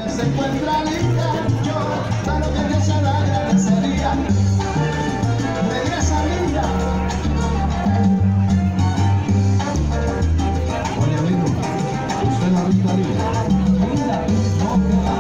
se encuentra linda, yo claro que Dios se la agradecería. Regresa linda. Oye amigo, usted la ha visto ahí. Linda, no te va.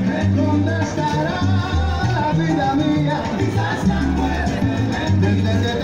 ¿Dónde estará la vida mía? Quizás se muere.